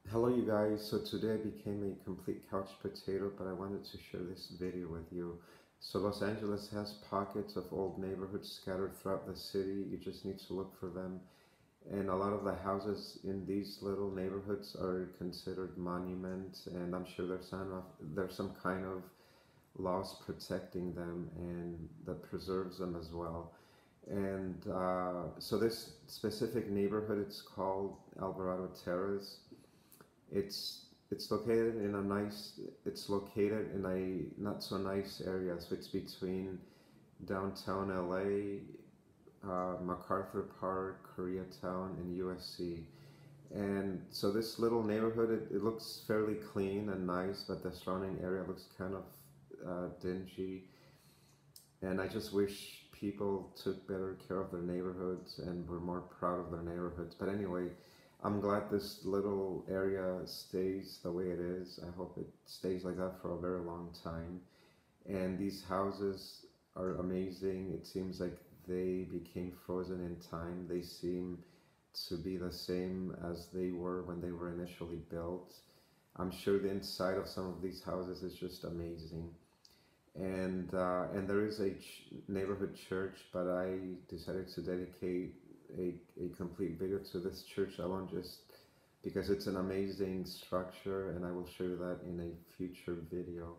Hello you guys, so today I became a complete couch potato, but I wanted to share this video with you. So Los Angeles has pockets of old neighborhoods scattered throughout the city. You just need to look for them. And a lot of the houses in these little neighborhoods are considered monuments, and I'm sure there's some kind of laws protecting them and that preserves them as well. And so this specific neighborhood, it's called Alvarado Terrace. It's located in a not so nice area, so it's between downtown LA, MacArthur Park, Koreatown, and USC. And so this little neighborhood, it looks fairly clean and nice, but the surrounding area looks kind of dingy. And I just wish people took better care of their neighborhoods and were more proud of their neighborhoods. But anyway, I'm glad this little area stays the way it is. I hope it stays like that for a very long time. And these houses are amazing. It seems like they became frozen in time. They seem to be the same as they were when they were initially built. I'm sure the inside of some of these houses is just amazing. And there is a neighborhood church, but I decided to dedicate a complete video to this church alone, just because it's an amazing structure, and I will show you that in a future video.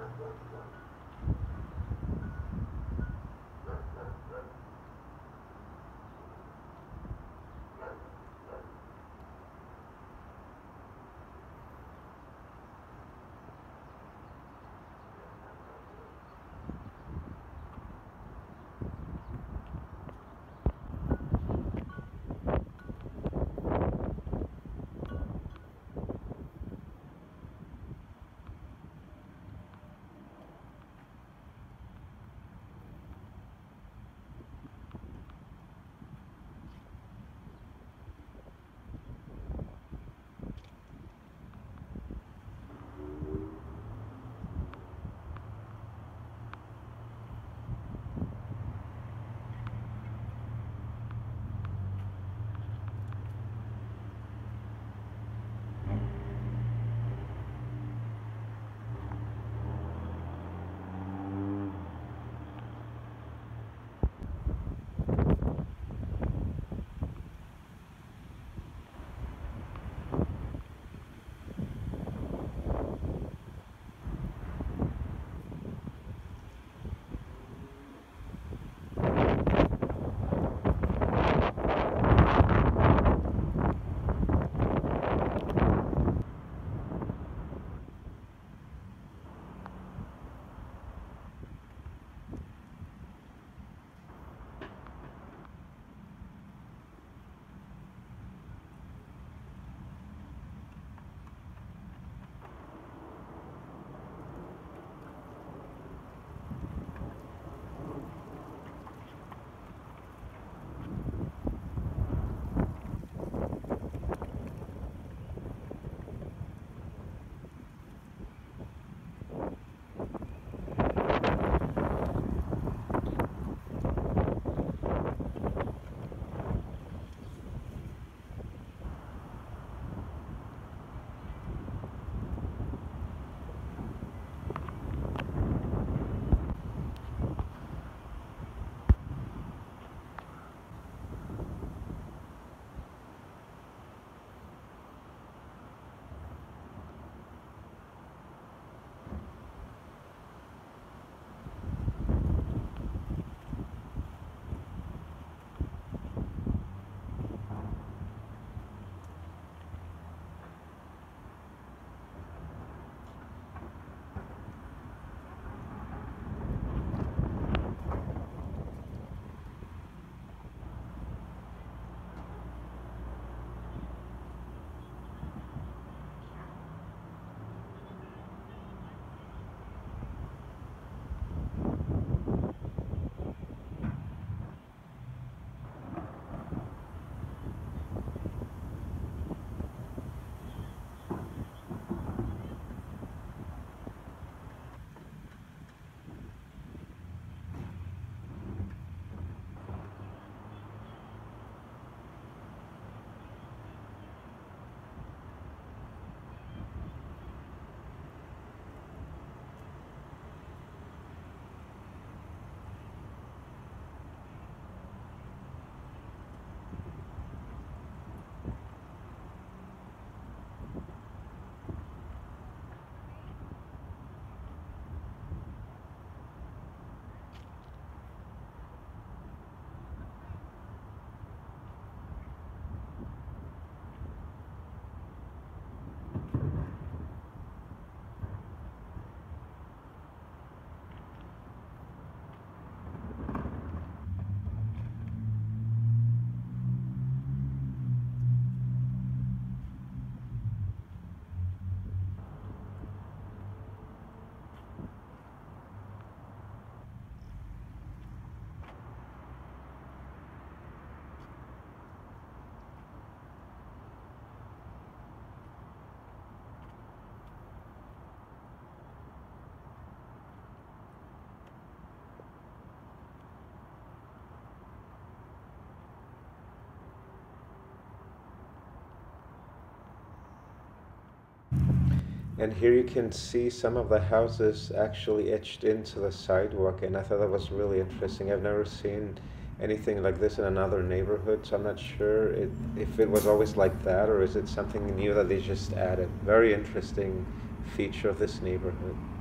And here you can see some of the houses actually etched into the sidewalk, and I thought that was really interesting. I've never seen anything like this in another neighborhood, so I'm not sure if it was always like that or is it something new that they just added. Very interesting feature of this neighborhood.